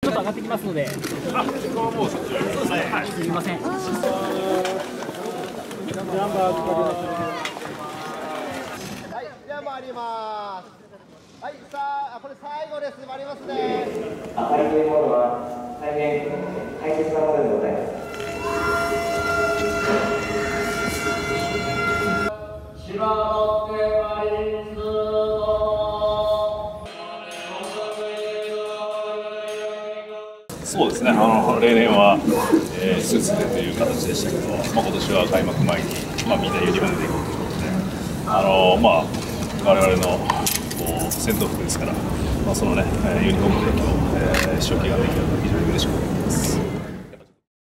ちょっと上がってきますので。あ、ここはもうそっちはい、すみません。 はい、では回ります。はい、さあ、これ最後です。回りますね。 明かりというものは大変大切なものでございます。 そうですね、例年は、スーツでという形でしたけど、今年は開幕前に、みんなユニフォームでいこうということで、我々のこう戦闘服ですから、そのね、ユニフォームで今日、試食ができたので非常に嬉しく思います。